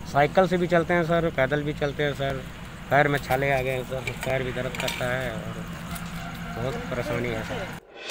Cycle से भी चलते हैं सर, पैदल भी चलते हैं सर। पैर में छाले आ गए हैं सर, पैर भी दर्द करता है और बहुत परेशानी है सर।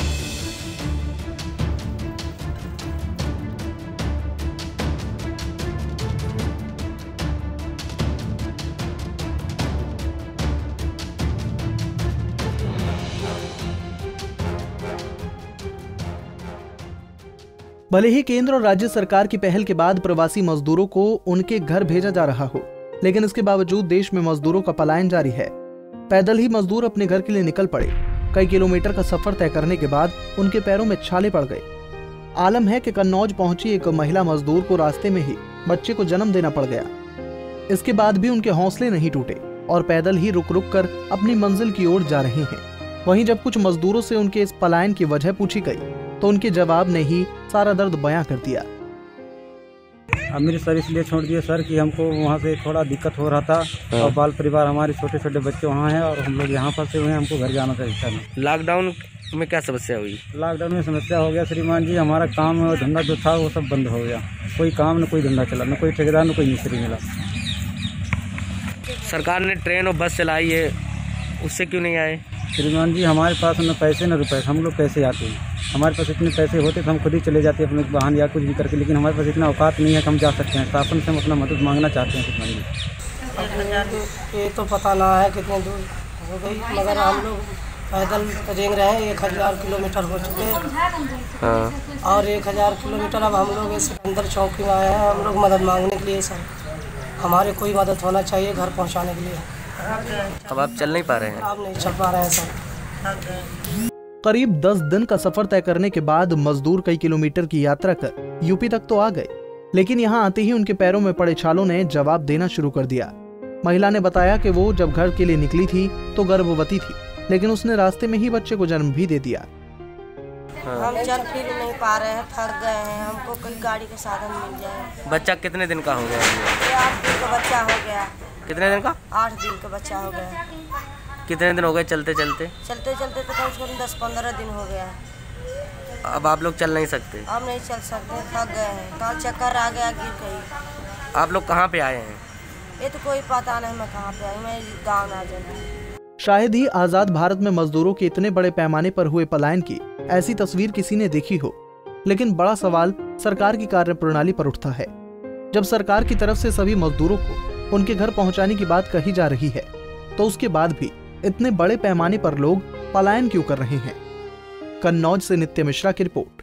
भले ही केंद्र और राज्य सरकार की पहल के बाद प्रवासी मजदूरों को उनके घर भेजा जा रहा हो, लेकिन इसके बावजूद देश में मजदूरों का पलायन जारी है। पैदल ही मजदूर अपने घर के लिए निकल पड़े। कई किलोमीटर का सफर तय करने के बाद उनके पैरों में छाले पड़ गए। आलम है कि कन्नौज पहुंची एक महिला मजदूर को रास्ते में ही बच्चे को जन्म देना पड़ गया। इसके बाद भी उनके हौसले नहीं टूटे और पैदल ही रुक रुक कर अपनी मंजिल की ओर जा रहे हैं। वहीं जब कुछ मजदूरों से उनके इस पलायन की वजह पूछी गई तो उनके जवाब ने ही सारा दर्द बयां कर दिया। अमीर सर इसलिए छोड़ दिए सर कि हमको वहाँ से थोड़ा दिक्कत हो रहा था और बाल परिवार हमारे छोटे छोटे बच्चे वहाँ हैं और हम लोग यहाँ फंसे हुए हैं, हमको घर जाना था इच्छा में। लॉकडाउन में क्या समस्या हुई? लॉकडाउन में समस्या हो गया श्रीमान जी, हमारा काम और धंधा जो था वो सब बंद हो गया। कोई काम न कोई धंधा चला, न कोई ठेकेदार न कोई मिस्त्री मिला। सरकार ने ट्रेन और बस चलाई है, उससे क्यों नहीं आए? श्रीमान जी हमारे पास न पैसे न रुपए, हम लोग कैसे आते हैं? हमारे पास इतने पैसे होते तो हम खुद ही चले जाते अपने वाहन या कुछ भी करके, लेकिन हमारे पास इतना औकात नहीं है कि हम जा सकते हैं। शासन से हम अपना मदद मांगना चाहते हैं श्रीमान जी। ये तो पता ना है कितने दूर हो गई, मगर हम लोग पैदल रेंग रहे हैं। 1000 किलोमीटर हो चुके हैं और 1000 किलोमीटर अब हम लोग इस अंदर चौकी में आए हैं, हम लोग मदद मांगने के लिए। सर हमारे कोई मदद होना चाहिए घर पहुंचाने के लिए। अब आप चल नहीं पा रहे हैं? आप नहीं चल पा रहे हैं सर। करीब 10 दिन का सफर तय करने के बाद मजदूर कई किलोमीटर की यात्रा कर यूपी तक तो आ गए, लेकिन यहाँ आते ही उनके पैरों में पड़े छालों ने जवाब देना शुरू कर दिया। महिला ने बताया कि वो जब घर के लिए निकली थी तो गर्भवती थी, लेकिन उसने रास्ते में ही बच्चे को जन्म भी दे दिया। हम चल फिर नहीं पा रहे हैं, थक गए हैं, हमको कोई गाड़ी का साधन मिल जाए। बच्चा कितने दिन का हो गया? 8 दिन का बच्चा हो गया। कितने दिन का? 8 दिन का बच्चा हो गया। कितने दिन हो गए चलते चलते? चलते चलते तो कम से कम 10-15 दिन हो गया। अब आप लोग चल नहीं सकते? अब नहीं चल सकते, थक गए हैं। कल चक्कर आ गया, गिर गई। आप लोग कहाँ पे आए हैं? ये तो कोई पता नहीं मैं कहाँ पे आई, मैं गाँव ना जाऊँ। शायद ही आजाद भारत में मजदूरों के इतने बड़े पैमाने पर हुए पलायन की ऐसी तस्वीर किसी ने देखी हो, लेकिन बड़ा सवाल सरकार की कार्यप्रणाली पर उठता है। जब सरकार की तरफ से सभी मजदूरों को उनके घर पहुंचाने की बात कही जा रही है, तो उसके बाद भी इतने बड़े पैमाने पर लोग पलायन क्यों कर रहे हैं? कन्नौज से नित्य मिश्रा की रिपोर्ट।